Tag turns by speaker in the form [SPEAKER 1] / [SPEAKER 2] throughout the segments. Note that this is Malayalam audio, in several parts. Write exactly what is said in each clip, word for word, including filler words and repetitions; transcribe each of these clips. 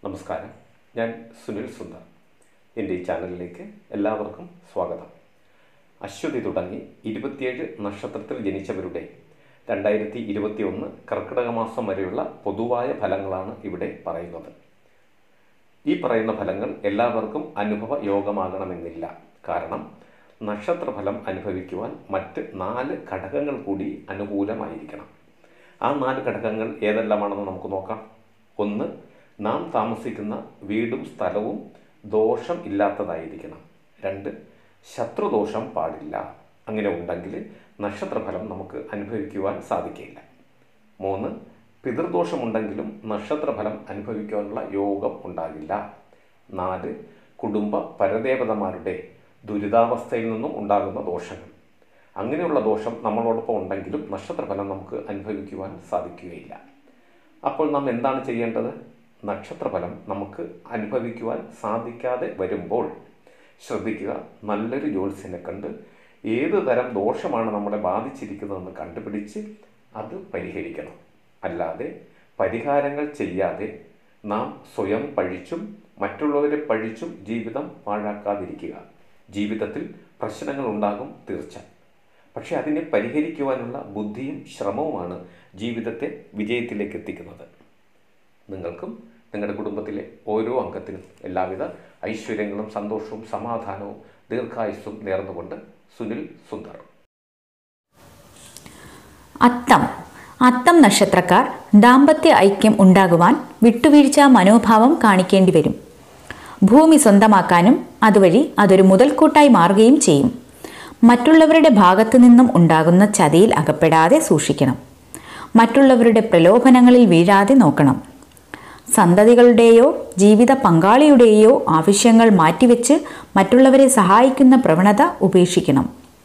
[SPEAKER 1] നമസ്കാരം, ഞാൻ സുനിൽ സുന്ദർ. എൻ്റെ ഈ ചാനലിലേക്ക് എല്ലാവർക്കും സ്വാഗതം. അശ്വതി തുടങ്ങി ഇരുപത്തിയേഴ് നക്ഷത്രത്തിൽ ജനിച്ചവരുടെ രണ്ടായിരത്തി ഇരുപത്തി ഒന്ന് കർക്കിടക മാസം വരെയുള്ള പൊതുവായ ഫലങ്ങളാണ് ഇവിടെ പറയുന്നത്. ഈ പറയുന്ന ഫലങ്ങൾ എല്ലാവർക്കും അനുഭവ യോഗമാകണമെന്നില്ല. കാരണം നക്ഷത്രഫലം അനുഭവിക്കുവാൻ മറ്റ് നാല് ഘടകങ്ങൾ കൂടി അനുകൂലമായിരിക്കണം. ആ നാല് ഘടകങ്ങൾ ഏതെല്ലാമാണെന്ന് നമുക്ക് നോക്കാം. ഒന്ന്, നാം താമസിക്കുന്ന വീടും സ്ഥലവും ദോഷം ഇല്ലാത്തതായിരിക്കണം. രണ്ട്, ശത്രുദോഷം പാടില്ല. അങ്ങനെ ഉണ്ടെങ്കിൽ നക്ഷത്രഫലം നമുക്ക് അനുഭവിക്കുവാൻ സാധിക്കില്ല. മൂന്ന്, പിതൃദോഷമുണ്ടെങ്കിലും നക്ഷത്രഫലം അനുഭവിക്കുവാനുള്ള യോഗം ഉണ്ടാകില്ല. നാല്, കുടുംബ പരദേവതമാരുടെ ദുരിതാവസ്ഥയിൽ നിന്നും ഉണ്ടാകുന്ന ദോഷങ്ങൾ. അങ്ങനെയുള്ള ദോഷം നമ്മളോടൊപ്പം ഉണ്ടെങ്കിലും നക്ഷത്രഫലം നമുക്ക് അനുഭവിക്കുവാൻ സാധിക്കുകയില്ല. അപ്പോൾ നാം എന്താണ് ചെയ്യേണ്ടത്? നക്ഷത്രഫലം നമുക്ക് അനുഭവിക്കുവാൻ സാധിക്കാതെ വരുമ്പോൾ ശ്രദ്ധിക്കുക, നല്ലൊരു ജ്യോത്സ്യനെ കണ്ട് ഏത് തരം ദോഷമാണ് നമ്മളെ ബാധിച്ചിരിക്കുന്നതെന്ന് കണ്ടുപിടിച്ച് അത് പരിഹരിക്കണം. അല്ലാതെ പരിഹാരങ്ങൾ ചെയ്യാതെ നാം സ്വയം പഴിച്ചും മറ്റുള്ളവരെ പഴിച്ചും ജീവിതം പാഴാക്കാതിരിക്കുക. ജീവിതത്തിൽ പ്രശ്നങ്ങൾ ഉണ്ടാകും, തീർച്ച. പക്ഷെ അതിനെ പരിഹരിക്കുവാനുള്ള ബുദ്ധിയും ശ്രമവുമാണ് ജീവിതത്തെ വിജയത്തിലേക്ക് എത്തിക്കുന്നത്. നിങ്ങൾക്കും നിങ്ങളുടെ കുടുംബത്തിലെ ഓരോ അംഗത്തിനും എല്ലാവിധ ഐശ്വര്യങ്ങളും സന്തോഷവും സമാധാനവും ദീർഘായുസ്സും നേർന്നുകൊണ്ട് സുനിൽ സുന്ദർ.
[SPEAKER 2] അത്തം അത്തം നക്ഷത്രക്കാർ ദാമ്പത്യ ഐക്യം ഉണ്ടാകുവാൻ വിട്ടുവീഴ്ച മനോഭാവം കാണിക്കേണ്ടി വരും. ഭൂമി സ്വന്തമാക്കാനും അതുവഴി അതൊരു മുതൽക്കൂട്ടായി മാറുകയും ചെയ്യും. മറ്റുള്ളവരുടെ ഭാഗത്തു നിന്നും ഉണ്ടാകുന്ന ചതിയിൽ അകപ്പെടാതെ സൂക്ഷിക്കണം. മറ്റുള്ളവരുടെ പ്രലോഭനങ്ങളിൽ വീഴാതെ നോക്കണം. സന്തതികളുടെയോ ജീവിത പങ്കാളിയുടെയോ ആവശ്യങ്ങൾ മാറ്റിവെച്ച് മറ്റുള്ളവരെ സഹായിക്കുന്ന പ്രവണത ഉപേക്ഷിക്കണം.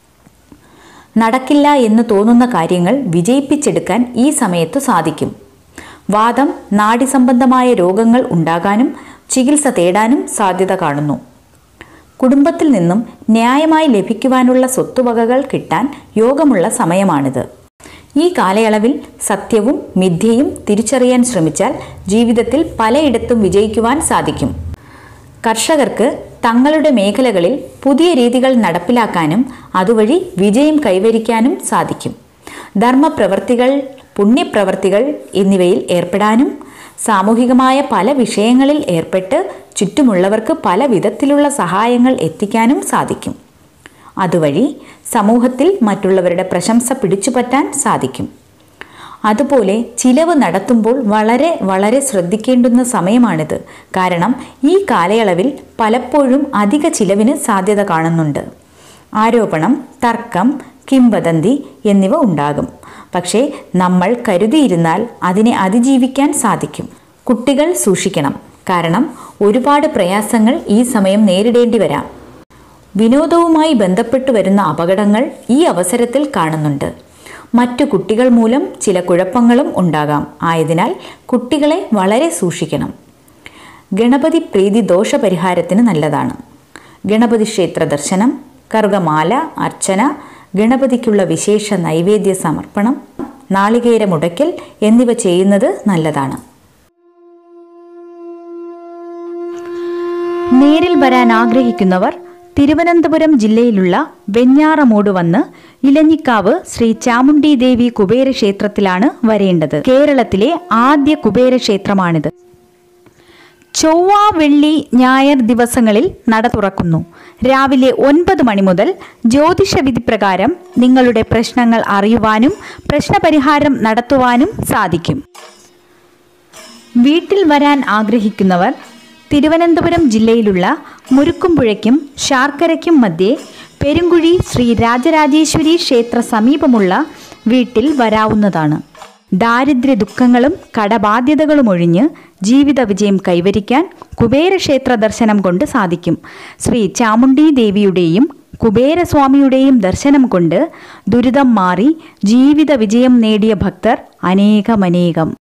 [SPEAKER 2] നടക്കില്ല എന്ന് തോന്നുന്ന കാര്യങ്ങൾ വിജയിപ്പിച്ചെടുക്കാൻ ഈ സമയത്തു സാധിക്കും. വാദം, നാഡി സംബന്ധമായ രോഗങ്ങൾ ഉണ്ടാകാനും ചികിത്സ തേടാനും സാധ്യത കാണുന്നു. കുടുംബത്തിൽ നിന്നും ന്യായമായി ലഭിക്കുവാനുള്ള സ്വത്തുവകകൾ കിട്ടാൻ യോഗമുള്ള സമയമാണിത്. ഈ കാലയളവിൽ സത്യവും മിഥ്യയും തിരിച്ചറിയാൻ ശ്രമിച്ചാൽ ജീവിതത്തിൽ പലയിടത്തും വിജയിക്കുവാൻ സാധിക്കും. കർഷകർക്ക് തങ്ങളുടെ മേഖലകളിൽ പുതിയ രീതികൾ നടപ്പിലാക്കാനും അതുവഴി വിജയം കൈവരിക്കാനും സാധിക്കും. ധർമ്മപ്രവർത്തികൾ, പുണ്യപ്രവർത്തികൾ എന്നിവയിൽ ഏർപ്പെടാനും സാമൂഹികമായ പല വിഷയങ്ങളിൽ ഏർപ്പെട്ട് ചുറ്റുമുള്ളവർക്ക് പല വിധത്തിലുള്ള സഹായങ്ങൾ എത്തിക്കാനും സാധിക്കും. അതുവഴി സമൂഹത്തിൽ മറ്റുള്ളവരുടെ പ്രശംസ പിടിച്ചുപറ്റാൻ സാധിക്കും. അതുപോലെ ചിലവ് നടത്തുമ്പോൾ വളരെ വളരെ ശ്രദ്ധിക്കേണ്ടുന്ന സമയമാണിത്. കാരണം ഈ കാലയളവിൽ പലപ്പോഴും അധിക ചിലവിന് സാധ്യത കാണുന്നുണ്ട്. ആരോപണം, തർക്കം, കിംവദന്തി എന്നിവ ഉണ്ടാകും. പക്ഷേ നമ്മൾ കരുതിയിരുന്നാൽ അതിനെ അതിജീവിക്കാൻ സാധിക്കും. കുട്ടികൾ സൂക്ഷിക്കണം. കാരണം ഒരുപാട് പ്രയാസങ്ങൾ ഈ സമയം നേരിടേണ്ടി വരാം. വിനോദവുമായി ബന്ധപ്പെട്ടു വരുന്ന അപകടങ്ങൾ ഈ അവസരത്തിൽ കാണുന്നുണ്ട്. മറ്റു കുട്ടികൾ മൂലം ചില കുഴപ്പങ്ങളും ഉണ്ടാകാം. ആയതിനാൽ കുട്ടികളെ വളരെ സൂക്ഷിക്കണം. ഗണപതി പ്രീതി ദോഷപരിഹാരത്തിന് നല്ലതാണ്. ഗണപതി ക്ഷേത്ര ദർശനം, കറുകമാല അർച്ചന, ഗണപതിക്കുള്ള വിശേഷ നൈവേദ്യ സമർപ്പണം, നാളികേര മുടക്കൽ എന്നിവ ചെയ്യുന്നത് നല്ലതാണ്. നേരിൽ വരാൻ ആഗ്രഹിക്കുന്നവർ തിരുവനന്തപുരം ജില്ലയിലുള്ള വെഞ്ഞാറമൂട് വന്ന് ഇലഞ്ഞിക്കാവ് ശ്രീ ചാമുണ്ഡി ദേവി കുബേര ക്ഷേത്രത്തിലാണ് വരേണ്ടത്. കേരളത്തിലെ ആദ്യ കുബേര ക്ഷേത്രമാണിത്. ചൊവ്വ, വെള്ളി, ഞായർ ദിവസങ്ങളിൽ നട തുറക്കുന്നു. രാവിലെ ഒൻപത് മണി മുതൽ ജ്യോതിഷവിധി പ്രകാരം നിങ്ങളുടെ പ്രശ്നങ്ങൾ അറിയുവാനും പ്രശ്നപരിഹാരം നടത്തുവാനും സാധിക്കും. വീട്ടിൽ വരാൻ ആഗ്രഹിക്കുന്നവർ തിരുവനന്തപുരം ജില്ലയിലുള്ള മുരുക്കുംപുഴയ്ക്കും ശാർക്കരയ്ക്കും മധ്യേ പെരുങ്കുഴി ശ്രീ രാജരാജേശ്വരി ക്ഷേത്ര സമീപമുള്ള വീട്ടിൽ വരാവുന്നതാണ്. ദാരിദ്ര്യ ദുഃഖങ്ങളും കടബാധ്യതകളും ഒഴിഞ്ഞ് ജീവിത വിജയം കൈവരിക്കാൻ കുബേരക്ഷേത്ര ദർശനം കൊണ്ട് സാധിക്കും. ശ്രീ ചാമുണ്ഡി ദേവിയുടെയും കുബേരസ്വാമിയുടെയും ദർശനം കൊണ്ട് ദുരിതം മാറി ജീവിത വിജയം നേടിയ ഭക്തർ അനേകമനേകം.